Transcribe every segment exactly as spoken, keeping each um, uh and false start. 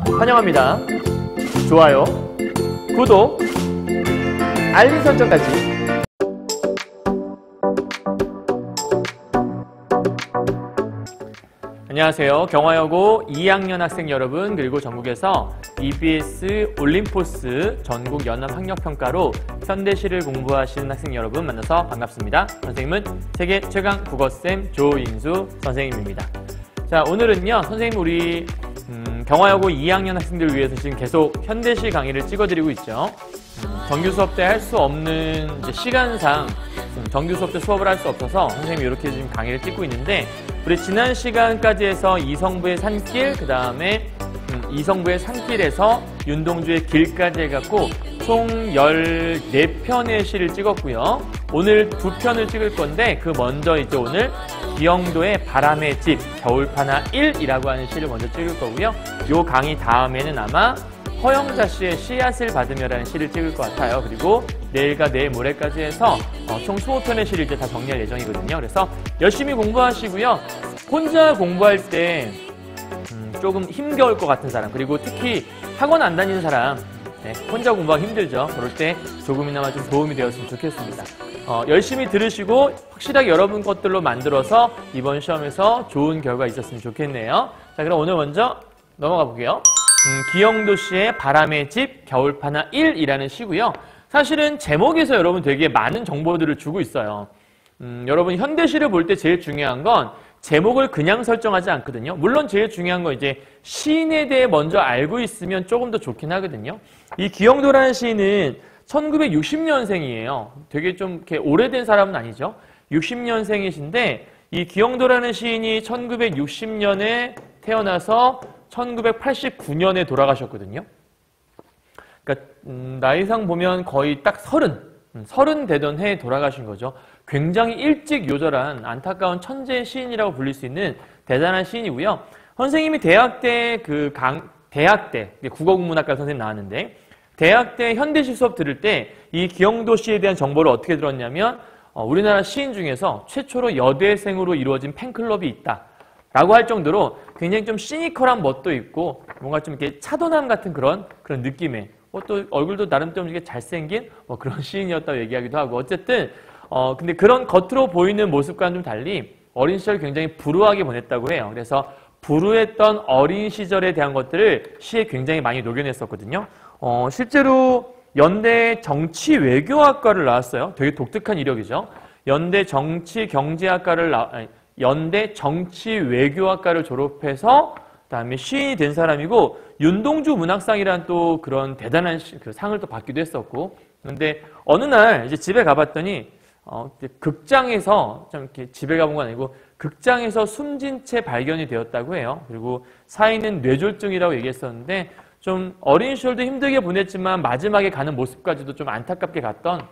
환영합니다. 좋아요, 구독, 알림 설정까지. 안녕하세요. 경화여고 이 학년 학생 여러분, 그리고 전국에서 이비에스 올림포스 전국 연합학력평가로 현대시를 공부하시는 학생 여러분 만나서 반갑습니다. 선생님은 세계 최강 국어쌤 조인수 선생님입니다. 자, 오늘은요, 선생님 우리 음, 경화여고 이 학년 학생들을 위해서 지금 계속 현대시 강의를 찍어드리고 있죠. 음, 정규 수업 때 할 수 없는 이제 시간상 음, 정규 수업 때 수업을 할 수 없어서 선생님이 이렇게 지금 강의를 찍고 있는데, 우리 지난 시간까지 해서 이성부의 산길, 그 다음에 음, 이성부의 산길에서 윤동주의 길까지 해갖고 총 열네 편의 시를 찍었고요. 오늘 두 편을 찍을 건데, 그 먼저 이제 오늘 기영도의 바람의 집, 겨울파나 일이라고 하는 시를 먼저 찍을 거고요. 요 강의 다음에는 아마 허영자 씨의 씨앗을 받으며라는 시를 찍을 것 같아요. 그리고 내일과 내일 모레까지 해서 어, 총 이십 편의 시를 이제 다 정리할 예정이거든요. 그래서 열심히 공부하시고요. 혼자 공부할 때 음, 조금 힘겨울 것 같은 사람, 그리고 특히 학원 안 다니는 사람, 네, 혼자 공부하기 힘들죠. 그럴 때 조금이나마 좀 도움이 되었으면 좋겠습니다. 어, 열심히 들으시고 확실하게 여러분 것들로 만들어서 이번 시험에서 좋은 결과 있었으면 좋겠네요. 자, 그럼 오늘 먼저 넘어가 볼게요. 음, 기영도 씨의 바람의 집, 겨울파나 일이라는 시고요. 사실은 제목에서 여러분 되게 많은 정보들을 주고 있어요. 음, 여러분 현대시를 볼 때 제일 중요한 건 제목을 그냥 설정하지 않거든요. 물론 제일 중요한 건 이제 시인에 대해 먼저 알고 있으면 조금 더 좋긴 하거든요. 이 기영도라는 시인은 천구백육십 년생이에요. 되게 좀 이렇게 오래된 사람은 아니죠. 육십 년생이신데, 이 기영도라는 시인이 천구백육십 년에 태어나서 천구백팔십구 년에 돌아가셨거든요. 그러니까 음, 나이상 보면 거의 딱 서른, 음, 서른 되던 해에 돌아가신 거죠. 굉장히 일찍 요절한 안타까운 천재 시인이라고 불릴 수 있는 대단한 시인이고요. 선생님이 대학 때 그 강, 대학 때 국어국문학과 선생님 나왔는데, 대학 때 현대시 수업 들을 때 이 기영도 씨에 대한 정보를 어떻게 들었냐면, 어, 우리나라 시인 중에서 최초로 여대생으로 이루어진 팬클럽이 있다 라고 할 정도로 굉장히 좀 시니컬한 멋도 있고, 뭔가 좀 이렇게 차도남 같은 그런 그런 느낌의, 뭐 또 얼굴도 나름 좀 이렇게 잘생긴 뭐 그런 시인이었다고 얘기하기도 하고, 어쨌든 어 근데 그런 겉으로 보이는 모습과는 좀 달리 어린 시절 굉장히 불우하게 보냈다고 해요. 그래서 불우했던 어린 시절에 대한 것들을 시에 굉장히 많이 녹여냈었거든요. 어 실제로 연대 정치 외교학과를 나왔어요. 되게 독특한 이력이죠. 연대 정치 경제학과를 나 아니, 연대 정치 외교학과를 졸업해서 그다음에 시인이 된 사람이고, 윤동주 문학상이라는 또 그런 대단한 시, 그 상을 또 받기도 했었고. 그런데 어느 날 이제 집에 가봤더니 어, 극장에서 좀 이렇게 집에 가본 건 아니고 극장에서 숨진 채 발견이 되었다고 해요. 그리고 사인은 뇌졸중이라고 얘기했었는데, 좀 어린 시절도 힘들게 보냈지만 마지막에 가는 모습까지도 좀 안타깝게 갔던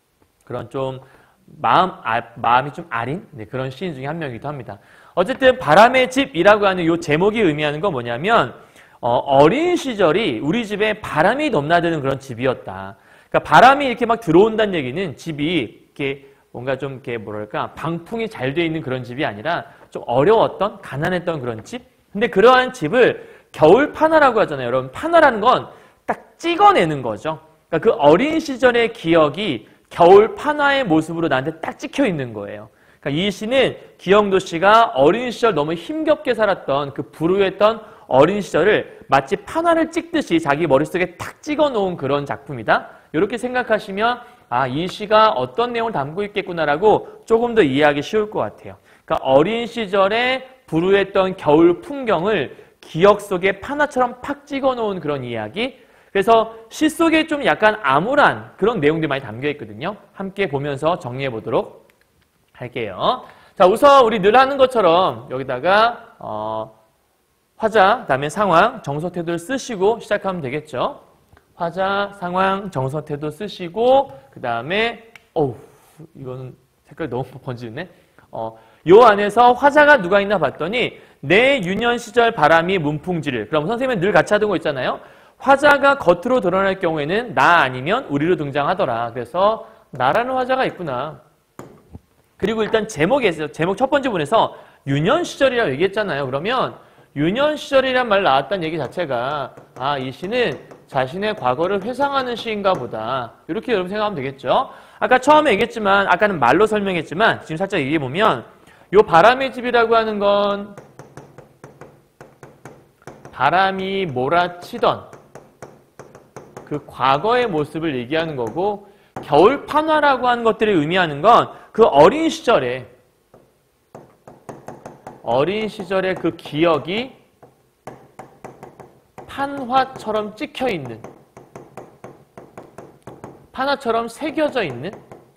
그런 좀 마음, 아, 마음이 좀 아린 네, 그런 시인 중에 한 명이기도 합니다. 어쨌든 바람의 집이라고 하는 이 제목이 의미하는 건 뭐냐면, 어, 어린 시절이 우리 집에 바람이 넘나드는 그런 집이었다. 그러니까 바람이 이렇게 막 들어온다는 얘기는 집이 이렇게 뭔가 좀 이렇게 뭐랄까 방풍이 잘 돼 있는 그런 집이 아니라 좀 어려웠던, 가난했던 그런 집. 근데 그러한 집을 겨울 파나라고 하잖아요. 여러분, 파나라는 건 딱 찍어내는 거죠. 그러니까 그 어린 시절의 기억이 겨울 파나의 모습으로 나한테 딱 찍혀 있는 거예요. 그러니까 이 시는 기영도 씨가 어린 시절 너무 힘겹게 살았던 그 불우했던 어린 시절을 마치 파나를 찍듯이 자기 머릿속에 탁 찍어 놓은 그런 작품이다. 이렇게 생각하시면 아, 이 시가 어떤 내용을 담고 있겠구나라고 조금 더 이해하기 쉬울 것 같아요. 그러니까 어린 시절에 불우했던 겨울 풍경을 기억 속에 파나처럼 팍 찍어 놓은 그런 이야기. 그래서 시 속에 좀 약간 암울한 그런 내용들이 많이 담겨 있거든요. 함께 보면서 정리해 보도록 할게요. 자, 우선 우리 늘 하는 것처럼 여기다가 어, 화자, 그다음에 상황, 정서태도를 쓰시고 시작하면 되겠죠. 화자, 상황, 정서태도 쓰시고, 그 다음에 어우, 이거는 색깔 너무 번지네. 어, 요 안에서 화자가 누가 있나 봤더니 내 유년 시절 바람이 문풍지를. 그럼 선생님은 늘 같이 하던 거 있잖아요. 화자가 겉으로 드러날 경우에는 나 아니면 우리로 등장하더라. 그래서 나라는 화자가 있구나. 그리고 일단 제목에서, 제목 첫 번째 문에서 유년 시절이라고 얘기했잖아요. 그러면 유년 시절이란 말 나왔다는 얘기 자체가 아, 이 시는 자신의 과거를 회상하는 시인가 보다. 이렇게 여러분 생각하면 되겠죠. 아까 처음에 얘기했지만, 아까는 말로 설명했지만 지금 살짝 얘기해보면 요 바람의 집이라고 하는 건 바람이 몰아치던 그 과거의 모습을 얘기하는 거고, 겨울 판화라고 하는 것들을 의미하는 건 그 어린 시절에 어린 시절의 그 기억이 판화처럼 찍혀 있는, 판화처럼 새겨져 있는,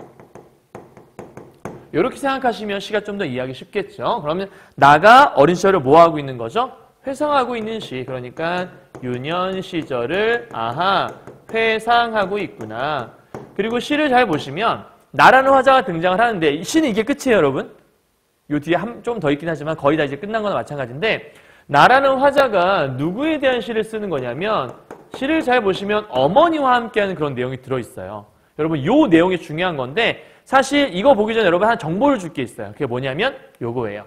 이렇게 생각하시면 시가 좀 더 이해하기 쉽겠죠. 그러면 나가 어린 시절을 뭐 하고 있는 거죠? 회상하고 있는 시. 그러니까 유년 시절을 아하 회상하고 있구나. 그리고 시를 잘 보시면 나라는 화자가 등장을 하는데 이 시는 이게 끝이에요, 여러분. 요 뒤에 좀 더 있긴 하지만 거의 다 이제 끝난 거나 마찬가지인데, 나라는 화자가 누구에 대한 시를 쓰는 거냐면 시를 잘 보시면 어머니와 함께하는 그런 내용이 들어있어요. 여러분 요 내용이 중요한 건데, 사실 이거 보기 전에 여러분 하나 정보를 줄 게 있어요. 그게 뭐냐면 요거예요.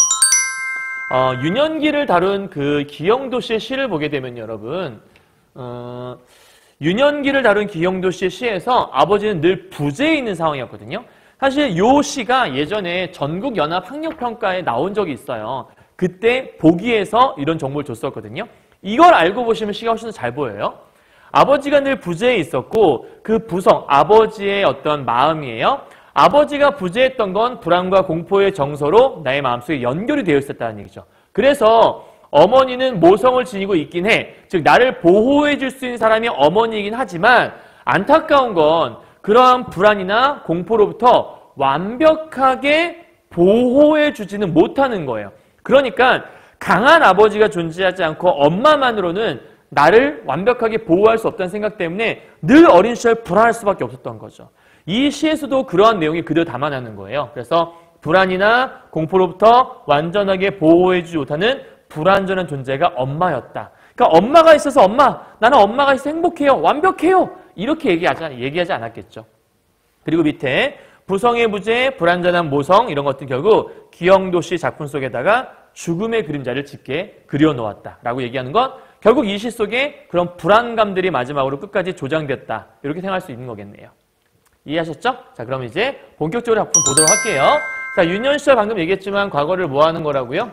어, 유년기를 다룬 그 기영도 씨의 시를 보게 되면 여러분, 어, 유년기를 다룬 기영도 씨의 시에서 아버지는 늘 부재에 있는 상황이었거든요. 사실 요 시가 예전에 전국연합학력평가에 나온 적이 있어요. 그때 보기에서 이런 정보를 줬었거든요. 이걸 알고 보시면 시가 훨씬 더 잘 보여요. 아버지가 늘 부재에 있었고 그 부성, 아버지의 어떤 마음이에요. 아버지가 부재했던 건 불안과 공포의 정서로 나의 마음속에 연결이 되어 있었다는 얘기죠. 그래서 어머니는 모성을 지니고 있긴 해. 즉 나를 보호해 줄 수 있는 사람이 어머니이긴 하지만 안타까운 건 그러한 불안이나 공포로부터 완벽하게 보호해 주지는 못하는 거예요. 그러니까 강한 아버지가 존재하지 않고 엄마만으로는 나를 완벽하게 보호할 수 없다는 생각 때문에 늘 어린 시절 불안할 수밖에 없었던 거죠. 이 시에서도 그러한 내용이 그대로 담아내는 거예요. 그래서 불안이나 공포로부터 완전하게 보호해주지 못하는 불완전한 존재가 엄마였다. 그러니까 엄마가 있어서 엄마, 나는 엄마가 있어서 행복해요. 완벽해요. 이렇게 얘기하지, 얘기하지 않았겠죠. 그리고 밑에 부성의 부재, 불완전한 모성 이런 것들 결국 기영도 씨 작품 속에다가 죽음의 그림자를 짙게 그려놓았다라고 얘기하는 건 결국 이 시 속에 그런 불안감들이 마지막으로 끝까지 조장됐다. 이렇게 생각할 수 있는 거겠네요. 이해하셨죠? 자, 그럼 이제 본격적으로 작품 보도록 할게요. 자, 유년 시절 방금 얘기했지만 과거를 뭐 하는 거라고요?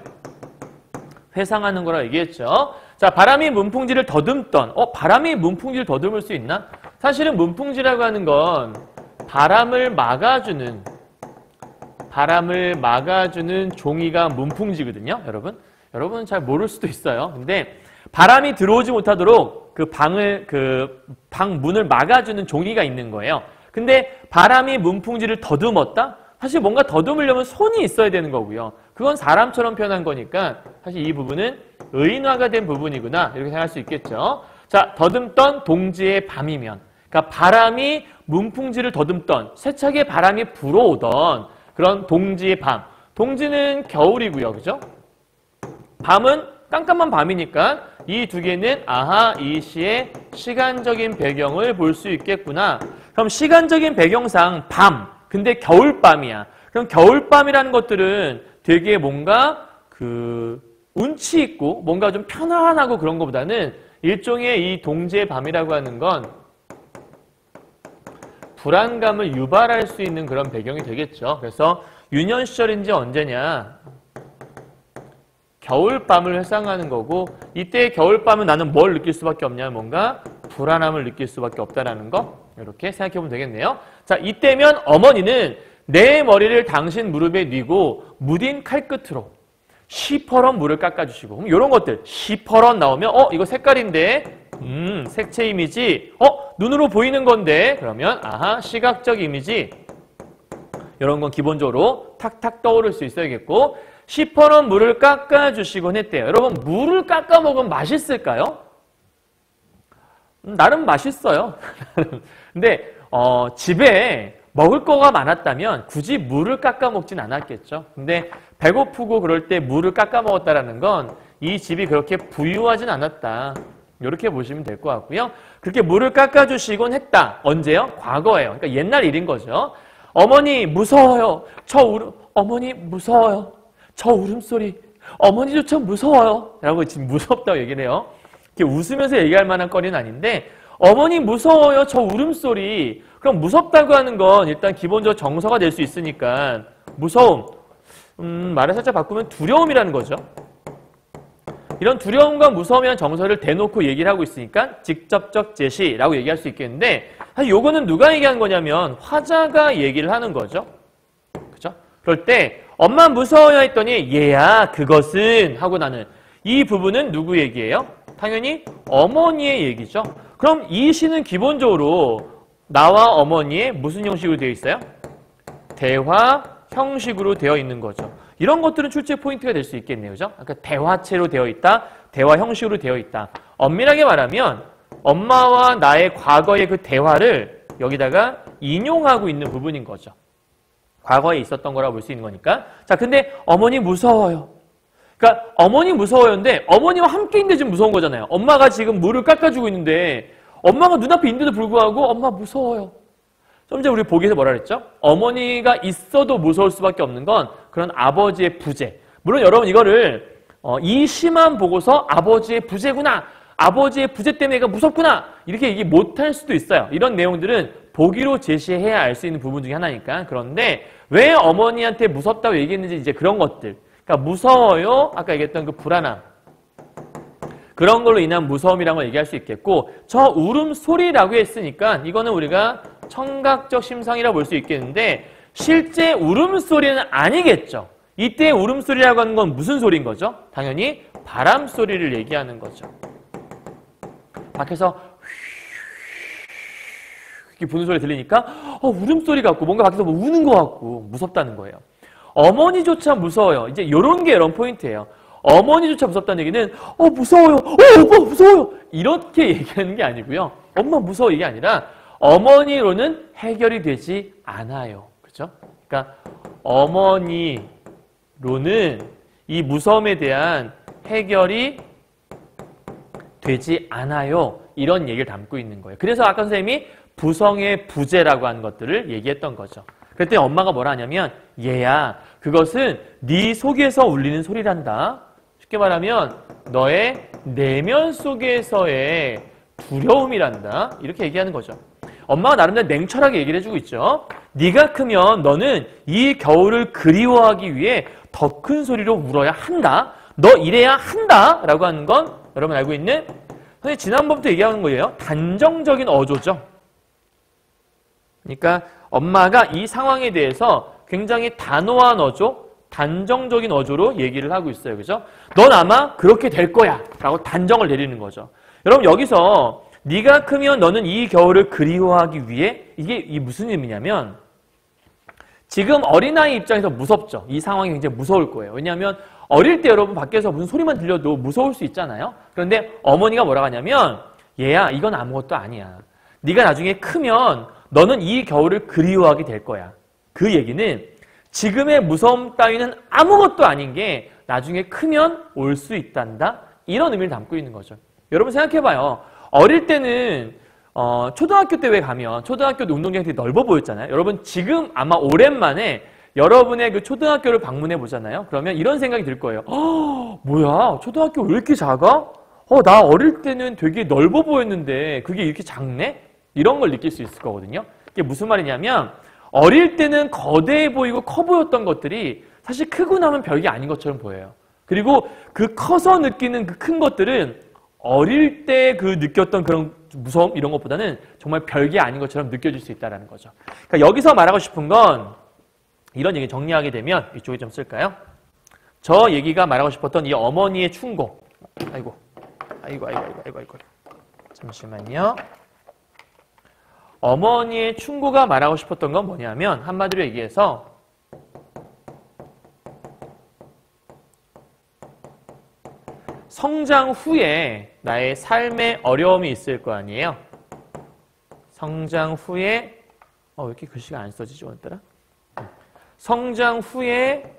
회상하는 거라고 얘기했죠. 자, 바람이 문풍지를 더듬던. 어, 바람이 문풍지를 더듬을 수 있나? 사실은 문풍지라고 하는 건 바람을 막아주는, 바람을 막아주는 종이가 문풍지거든요, 여러분. 여러분 잘 모를 수도 있어요. 근데 바람이 들어오지 못하도록 그 방을, 그 방 문을 막아주는 종이가 있는 거예요. 근데 바람이 문풍지를 더듬었다? 사실 뭔가 더듬으려면 손이 있어야 되는 거고요. 그건 사람처럼 표현한 거니까 사실 이 부분은 의인화가 된 부분이구나 이렇게 생각할 수 있겠죠. 자, 더듬던 동지의 밤이면, 그러니까 바람이 문풍지를 더듬던, 세차게 바람이 불어오던 그런 동지의 밤. 동지는 겨울이고요, 그죠? 밤은 깜깜한 밤이니까 이 두 개는 아하, 이 시의 시간적인 배경을 볼 수 있겠구나. 그럼 시간적인 배경상 밤, 근데 겨울밤이야. 그럼 겨울밤이라는 것들은 되게 뭔가 그 운치 있고 뭔가 좀 편안하고 그런 것보다는 일종의 이 동지의 밤이라고 하는 건 불안감을 유발할 수 있는 그런 배경이 되겠죠. 그래서 유년 시절인지 언제냐? 겨울밤을 회상하는 거고, 이때 겨울밤은 나는 뭘 느낄 수밖에 없냐? 뭔가 불안함을 느낄 수밖에 없다라는 거 이렇게 생각해 보면 되겠네요. 자, 이때면 어머니는 내 머리를 당신 무릎에 뉘고 무딘 칼끝으로 시퍼런 물을 깎아주시고, 그럼 이런 것들 시퍼런 나오면 어 이거 색깔인데, 음 색채 이미지, 어 눈으로 보이는 건데, 그러면 아하 시각적 이미지, 이런 건 기본적으로 탁탁 떠오를 수 있어야겠고, 시퍼런 물을 깎아주시곤 했대요. 여러분 물을 깎아 먹으면 맛있을까요? 음, 나름 맛있어요. 근데 어, 집에 먹을 거가 많았다면 굳이 물을 깎아 먹진 않았겠죠. 근데 배고프고 그럴 때 물을 깎아 먹었다라는 건 이 집이 그렇게 부유하진 않았다. 이렇게 보시면 될 것 같고요. 그렇게 물을 깎아주시곤 했다. 언제요? 과거예요. 그러니까 옛날 일인 거죠. 어머니 무서워요. 저 울음, 어머니 무서워요. 저 울음소리, 어머니도 참 무서워요. 라고 지금 무섭다고 얘기를 해요. 이렇게 웃으면서 얘기할 만한 거리는 아닌데 어머니 무서워요. 저 울음소리. 그럼 무섭다고 하는 건 일단 기본적으로 정서가 될 수 있으니까 무서움. 음, 말을 살짝 바꾸면 두려움이라는 거죠. 이런 두려움과 무서움이라는 정서를 대놓고 얘기를 하고 있으니까 직접적 제시라고 얘기할 수 있겠는데 사실 요거는 누가 얘기하는 거냐면 화자가 얘기를 하는 거죠. 그죠? 그럴 때 엄마 무서워요 했더니 얘야 그것은 하고 나는 이 부분은 누구 얘기예요? 당연히 어머니의 얘기죠. 그럼 이 시는 기본적으로 나와 어머니의 무슨 형식으로 되어 있어요? 대화 형식으로 되어 있는 거죠. 이런 것들은 출제 포인트가 될 수 있겠네요. 그죠? 아까 대화체로 되어 있다, 대화 형식으로 되어 있다. 엄밀하게 말하면 엄마와 나의 과거의 그 대화를 여기다가 인용하고 있는 부분인 거죠. 과거에 있었던 거라고 볼 수 있는 거니까. 자, 근데 어머니 무서워요. 그러니까 어머니 무서워요인데 어머니와 함께 있는데 지금 무서운 거잖아요. 엄마가 지금 물을 깎아주고 있는데 엄마가 눈앞에 있는데도 불구하고 엄마 무서워요. 좀 전에 우리 보기에서 뭐라 그랬죠? 어머니가 있어도 무서울 수밖에 없는 건 그런 아버지의 부재. 물론 여러분 이거를 어, 이 시만 보고서 아버지의 부재구나. 아버지의 부재 때문에 얘가 무섭구나. 이렇게 얘기 못할 수도 있어요. 이런 내용들은 보기로 제시해야 알 수 있는 부분 중에 하나니까. 그런데 왜 어머니한테 무섭다고 얘기했는지 이제 그런 것들. 그러니까 무서워요. 아까 얘기했던 그 불안함. 그런 걸로 인한 무서움이라는 걸 얘기할 수 있겠고 저 울음소리라고 했으니까 이거는 우리가 청각적 심상이라고 볼 수 있겠는데 실제 울음소리는 아니겠죠. 이때 울음소리라고 하는 건 무슨 소리인 거죠? 당연히 바람소리를 얘기하는 거죠. 밖에서 이렇게 부는 소리 들리니까 어, 울음소리 같고 뭔가 밖에서 뭐 우는 것 같고 무섭다는 거예요. 어머니조차 무서워요. 이제 이런 게 이런 포인트예요. 어머니조차 무섭다는 얘기는 어 무서워요. 어 오빠 무서워요. 이렇게 얘기하는 게 아니고요. 엄마 무서워 이게 아니라 어머니로는 해결이 되지 않아요. 그렇죠? 그러니까 어머니로는 이 무서움에 대한 해결이 되지 않아요. 이런 얘기를 담고 있는 거예요. 그래서 아까 선생님이 부성의 부재라고 하는 것들을 얘기했던 거죠. 그랬더니 엄마가 뭐라 하냐면 얘야 그것은 네 속에서 울리는 소리란다. 쉽게 말하면 너의 내면 속에서의 두려움이란다. 이렇게 얘기하는 거죠. 엄마가 나름대로 냉철하게 얘기를 해주고 있죠. 네가 크면 너는 이 겨울을 그리워하기 위해 더 큰 소리로 울어야 한다. 너 이래야 한다. 라고 하는 건 여러분 알고 있는 선생님 지난번부터 얘기하는 거예요. 단정적인 어조죠. 그러니까 엄마가 이 상황에 대해서 굉장히 단호한 어조, 단정적인 어조로 얘기를 하고 있어요. 그죠? 넌 아마 그렇게 될 거야. 라고 단정을 내리는 거죠. 여러분 여기서 네가 크면 너는 이 겨울을 그리워하기 위해 이게 이 무슨 의미냐면 지금 어린아이 입장에서 무섭죠. 이 상황이 굉장히 무서울 거예요. 왜냐하면 어릴 때 여러분 밖에서 무슨 소리만 들려도 무서울 수 있잖아요. 그런데 어머니가 뭐라고 하냐면 얘야 이건 아무것도 아니야. 네가 나중에 크면 너는 이 겨울을 그리워하게 될 거야. 그 얘기는 지금의 무서움 따위는 아무것도 아닌 게 나중에 크면 올 수 있단다. 이런 의미를 담고 있는 거죠. 여러분 생각해봐요. 어릴 때는 어, 초등학교 때 왜 가면 초등학교 운동장이 되게 넓어 보였잖아요. 여러분 지금 아마 오랜만에 여러분의 그 초등학교를 방문해 보잖아요. 그러면 이런 생각이 들 거예요. 어, 뭐야 초등학교 왜 이렇게 작아? 어, 나 어릴 때는 되게 넓어 보였는데 그게 이렇게 작네? 이런 걸 느낄 수 있을 거거든요. 이게 무슨 말이냐면 어릴 때는 거대해 보이고 커 보였던 것들이 사실 크고 나면 별게 아닌 것처럼 보여요. 그리고 그 커서 느끼는 그 큰 것들은 어릴 때 그 느꼈던 그런 무서움 이런 것보다는 정말 별게 아닌 것처럼 느껴질 수 있다는 거죠. 그러니까 여기서 말하고 싶은 건 이런 얘기 정리하게 되면 이쪽에 좀 쓸까요? 저 얘기가 말하고 싶었던 이 어머니의 충고. 아이고, 아이고, 아이고, 아이고, 아이고, 아이고. 잠시만요. 어머니의 충고가 말하고 싶었던 건 뭐냐면 한마디로 얘기해서 성장 후에 나의 삶에 어려움이 있을 거 아니에요? 성장 후에 어, 왜 이렇게 글씨가 안 써지지 오늘따라? 성장 후에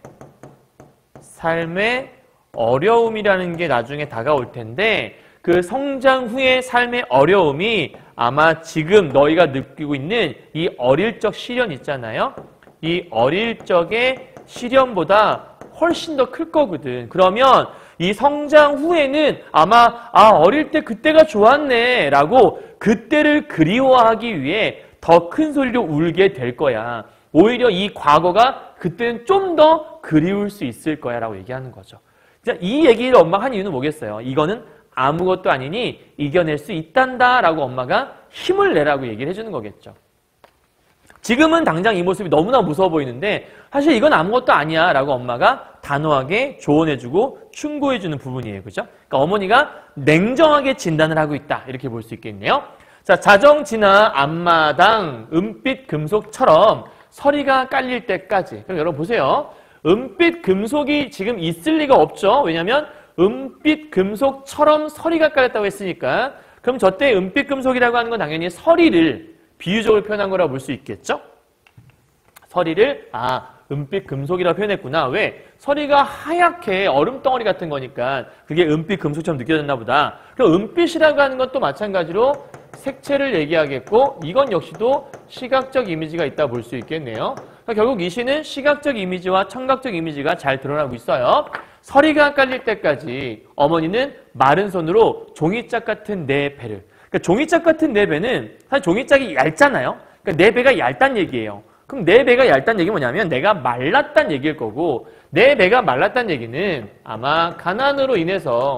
삶의 어려움이라는 게 나중에 다가올 텐데 그 성장 후의 삶의 어려움이 아마 지금 너희가 느끼고 있는 이 어릴 적 시련 있잖아요. 이 어릴 적의 시련보다 훨씬 더 클 거거든. 그러면 이 성장 후에는 아마 아 어릴 때 그때가 좋았네 라고 그때를 그리워하기 위해 더 큰 소리로 울게 될 거야. 오히려 이 과거가 그때는 좀 더 그리울 수 있을 거야 라고 얘기하는 거죠. 이 얘기를 엄마가 한 이유는 뭐겠어요? 이거는 아무것도 아니니 이겨낼 수 있단다 라고 엄마가 힘을 내라고 얘기를 해주는 거겠죠. 지금은 당장 이 모습이 너무나 무서워 보이는데 사실 이건 아무것도 아니야 라고 엄마가 단호하게 조언해주고 충고해주는 부분이에요. 그죠? 그러니까 어머니가 냉정하게 진단을 하고 있다 이렇게 볼 수 있겠네요. 자, 자정지나 앞마당 은빛 금속처럼 서리가 깔릴 때까지. 그럼 여러분 보세요. 은빛 금속이 지금 있을 리가 없죠. 왜냐하면 은빛 금속처럼 서리가 깔렸다고 했으니까 그럼 저때 은빛 금속이라고 하는 건 당연히 서리를 비유적으로 표현한 거라고 볼 수 있겠죠. 서리를 아 은빛 금속이라고 표현했구나. 왜? 서리가 하얗게 얼음덩어리 같은 거니까 그게 은빛 금속처럼 느껴졌나 보다. 그럼 은빛이라고 하는 건 또 마찬가지로 색채를 얘기하겠고 이건 역시도 시각적 이미지가 있다 볼 수 있겠네요. 그러니까 결국 이 시는 시각적 이미지와 청각적 이미지가 잘 드러나고 있어요. 서리가 깔릴 때까지 어머니는 마른 손으로 종이짝 같은 내 배를 그러니까 종이짝 같은 내 배는 사실 종이짝이 얇잖아요. 그러니까 내 배가 얇단 얘기예요. 그럼 내 배가 얇단 얘기 뭐냐면 내가 말랐단 얘기일 거고 내 배가 말랐단 얘기는 아마 가난으로 인해서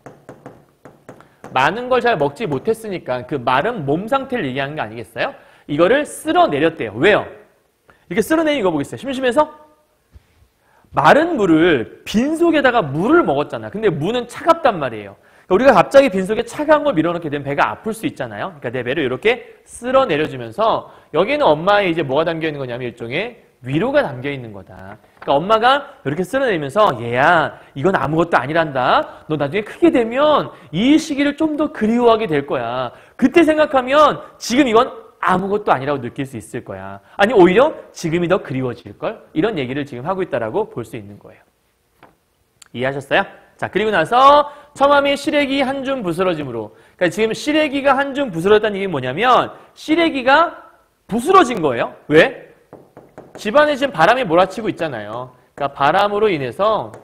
많은 걸 잘 먹지 못했으니까 그 마른 몸 상태를 얘기하는 거 아니겠어요? 이거를 쓸어내렸대요. 왜요? 이렇게 쓸어내린 이거 보겠어요. 심심해서? 마른 물을 빈속에다가 물을 먹었잖아. 근데 무는 차갑단 말이에요. 그러니까 우리가 갑자기 빈속에 차가운 걸 밀어넣게 되면 배가 아플 수 있잖아요. 그러니까 내 배를 이렇게 쓸어내려주면서 여기는 엄마의 이제 뭐가 담겨 있는 거냐면 일종의 위로가 담겨 있는 거다. 그러니까 엄마가 이렇게 쓸어내면서 얘야 이건 아무것도 아니란다. 너 나중에 크게 되면 이 시기를 좀 더 그리워하게 될 거야. 그때 생각하면 지금 이건 아무것도 아니라고 느낄 수 있을 거야. 아니 오히려 지금이 더 그리워질걸? 이런 얘기를 지금 하고 있다라고 볼 수 있는 거예요. 이해하셨어요? 자 그리고 나서 처맘이 시래기 한 줌 부스러짐으로 그러니까 지금 시래기가 한 줌 부스러졌다는 얘기는 뭐냐면 시래기가 부스러진 거예요. 왜? 집안에 지금 바람이 몰아치고 있잖아요. 그러니까 바람으로 인해서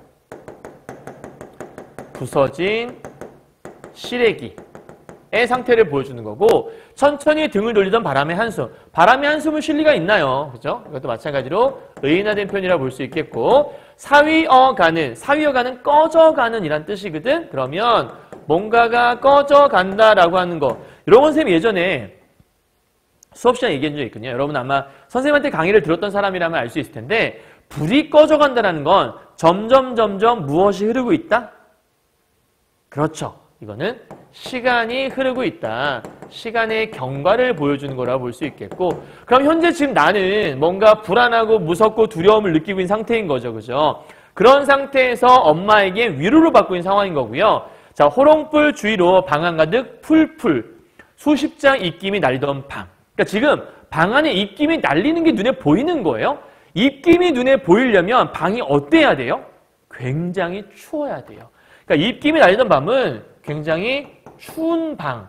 부서진 시래기의 상태를 보여주는 거고 천천히 등을 돌리던 바람의 한숨. 바람의 한숨을 쉴 리가 있나요? 그죠? 이것도 마찬가지로 의인화된 표현이라고 볼 수 있겠고 사위어가는, 사위어가는 꺼져가는 이란 뜻이거든? 그러면 뭔가가 꺼져간다라고 하는 거. 이런 건 선생님이 예전에 수업 시간에 얘기한 적이 있거든요. 여러분 아마 선생님한테 강의를 들었던 사람이라면 알 수 있을 텐데 불이 꺼져간다는 건 점점 점점 무엇이 흐르고 있다? 그렇죠. 이거는 시간이 흐르고 있다. 시간의 경과를 보여주는 거라고 볼 수 있겠고 그럼 현재 지금 나는 뭔가 불안하고 무섭고 두려움을 느끼고 있는 상태인 거죠. 그죠? 그런 상태에서 엄마에게 위로를 받고 있는 상황인 거고요. 자, 호롱불 주위로 방 안 가득 풀풀 수십 장 입김이 날리던 방. 그러니까 지금 방 안에 입김이 날리는 게 눈에 보이는 거예요. 입김이 눈에 보이려면 방이 어때야 돼요? 굉장히 추워야 돼요. 그러니까 입김이 날리던 밤은 굉장히 추운 방,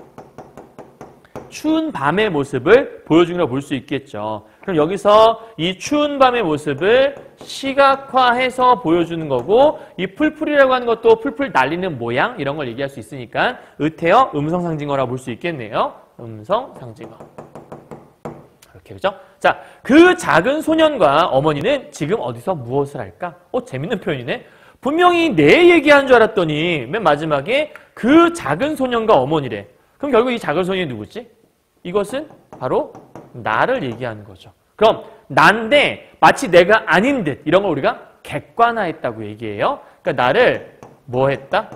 추운 밤의 모습을 보여주는 걸 볼 수 있겠죠. 그럼 여기서 이 추운 밤의 모습을 시각화해서 보여주는 거고 이 풀풀이라고 하는 것도 풀풀 날리는 모양 이런 걸 얘기할 수 있으니까 의태어 음성상징어라고 볼 수 있겠네요. 음성상징어. 이렇게 그죠? 자, 그 작은 소년과 어머니는 지금 어디서 무엇을 할까? 어, 재밌는 표현이네. 분명히 내 얘기한 줄 알았더니 맨 마지막에 그 작은 소년과 어머니래. 그럼 결국 이 작은 소년이 누구지? 이것은 바로 나를 얘기하는 거죠. 그럼 난데 마치 내가 아닌 듯 이런 걸 우리가 객관화했다고 얘기해요. 그러니까 나를 뭐 했다?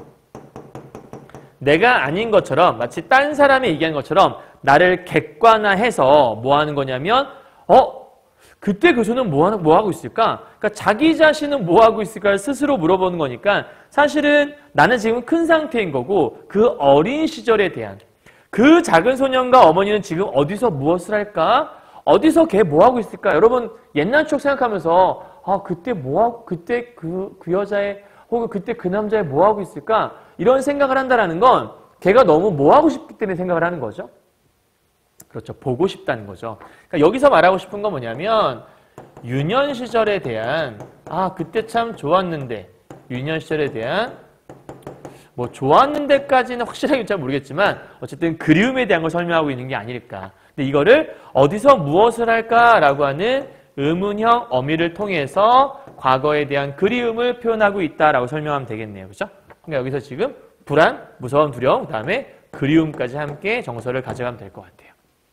내가 아닌 것처럼 마치 딴 사람이 얘기하는 것처럼 나를 객관화해서 뭐 하는 거냐면 어? 그때 그 소는 뭐, 뭐 하고 있을까? 그러니까 자기 자신은 뭐 하고 있을까를 스스로 물어보는 거니까 사실은 나는 지금 큰 상태인 거고 그 어린 시절에 대한 그 작은 소년과 어머니는 지금 어디서 무엇을 할까? 어디서 걔 뭐 하고 있을까? 여러분 옛날 추억 생각하면서 아 그때 뭐 하고 그때 그, 그 여자의 혹은 그때 그 남자의 뭐 하고 있을까? 이런 생각을 한다는 건 걔가 너무 뭐 하고 싶기 때문에 생각을 하는 거죠. 그렇죠. 보고 싶다는 거죠. 그러니까 여기서 말하고 싶은 건 뭐냐면 유년 시절에 대한 아 그때 참 좋았는데 유년 시절에 대한 뭐 좋았는 데까지는 확실하게 잘 모르겠지만 어쨌든 그리움에 대한 걸 설명하고 있는 게 아닐까. 근데 이거를 어디서 무엇을 할까라고 하는 의문형 어미를 통해서 과거에 대한 그리움을 표현하고 있다라고 설명하면 되겠네요. 그렇죠? 그러니까 여기서 지금 불안, 무서움, 두려움, 그다음에 그리움까지 함께 정서를 가져가면 될 것 같아요.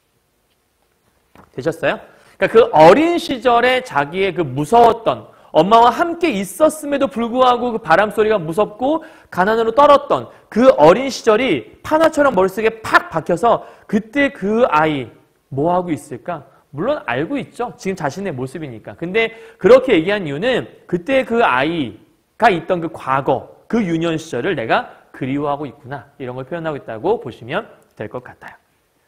되셨어요? 그러니까 그 어린 시절에 자기의 그 무서웠던 엄마와 함께 있었음에도 불구하고 그 바람소리가 무섭고 가난으로 떨었던 그 어린 시절이 판화처럼 머릿속에 팍 박혀서 그때 그 아이 뭐 하고 있을까? 물론 알고 있죠. 지금 자신의 모습이니까. 근데 그렇게 얘기한 이유는 그때 그 아이가 있던 그 과거, 그 유년 시절을 내가 그리워하고 있구나. 이런 걸 표현하고 있다고 보시면 될 것 같아요.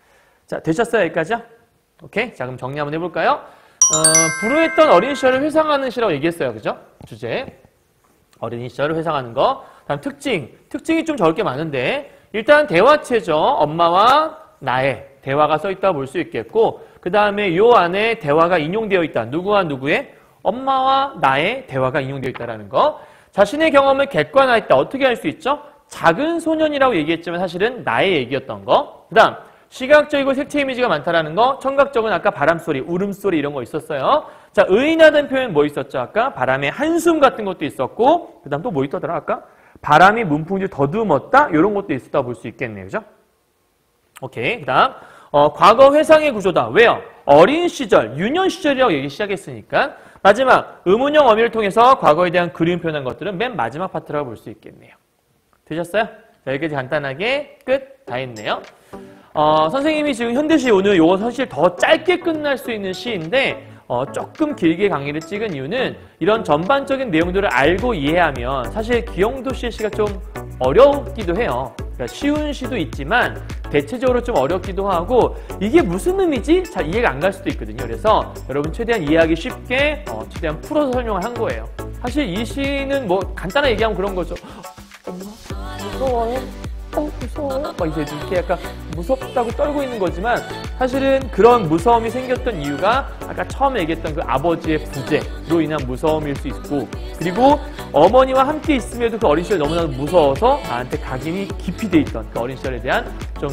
자, 되셨어요? 여기까지요? 오케이. 자, 그럼 정리 한번 해볼까요? 어, 불우했던 어린 시절을 회상하는 시라고 얘기했어요. 그죠? 주제. 어린 시절을 회상하는 거. 다음 특징. 특징이 좀 적게 많은데 일단 대화체죠. 엄마와 나의 대화가 써 있다고 볼 수 있겠고 그 다음에 요 안에 대화가 인용되어 있다. 누구와 누구의? 엄마와 나의 대화가 인용되어 있다는 거. 자신의 경험을 객관화했다. 어떻게 할 수 있죠? 작은 소년이라고 얘기했지만 사실은 나의 얘기였던 거. 그 다음 시각적이고 색채 이미지가 많다라는 거. 청각적은 아까 바람소리, 울음소리 이런 거 있었어요. 자, 의인하다는 표현 뭐 있었죠? 아까 바람의 한숨 같은 것도 있었고 그 다음 또 뭐 있더라 아까? 바람이 문풍지를 더듬었다? 이런 것도 있었다고 볼 수 있겠네요. 그죠? 오케이. 그 다음 어, 과거 회상의 구조다. 왜요? 어린 시절, 유년 시절이라고 얘기 시작했으니까 마지막 의문형 어미를 통해서 과거에 대한 그리움 표현한 것들은 맨 마지막 파트라고 볼 수 있겠네요. 되셨어요? 자, 여기까지 간단하게 끝 다 했네요. 어, 선생님이 지금 현대시 오늘 이거 사실 더 짧게 끝날 수 있는 시인데 어, 조금 길게 강의를 찍은 이유는 이런 전반적인 내용들을 알고 이해하면 사실 기영도 씨의 시가 좀 어렵기도 해요. 그러니까 쉬운 시도 있지만 대체적으로 좀 어렵기도 하고 이게 무슨 의미지? 잘 이해가 안 갈 수도 있거든요. 그래서 여러분 최대한 이해하기 쉽게 어, 최대한 풀어서 설명을 한 거예요. 사실 이 시는 뭐 간단하게 얘기하면 그런 거죠. 엄마 무서워요? 어 무서워요? 막 이제 이렇게 약간 무섭다고 떨고 있는 거지만 사실은 그런 무서움이 생겼던 이유가 아까 처음에 얘기했던 그 아버지의 부재로 인한 무서움일 수 있고 그리고 어머니와 함께 있음에도 그 어린 시절 너무나도 무서워서 나한테 각인이 깊이 돼 있던 그 어린 시절에 대한 좀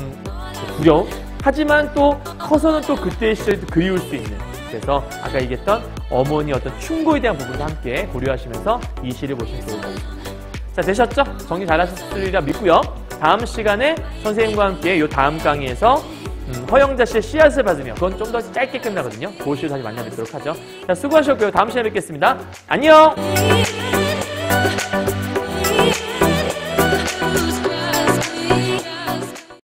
두려움 하지만 또 커서는 또 그때의 시절도 그리울 수 있는 그래서 아까 얘기했던 어머니의 어떤 충고에 대한 부분도 함께 고려하시면서 이 시를 보시면 좋을 것 같습니다. 자, 되셨죠? 정리 잘하셨으리라 믿고요. 다음 시간에 선생님과 함께 이 다음 강의에서 음, 허영자 씨의 씨앗을 받으며 그건 좀 더 짧게 끝나거든요. 그 시를 다시 만나뵙도록 하죠. 자, 수고하셨고요. 다음 시간에 뵙겠습니다. 안녕!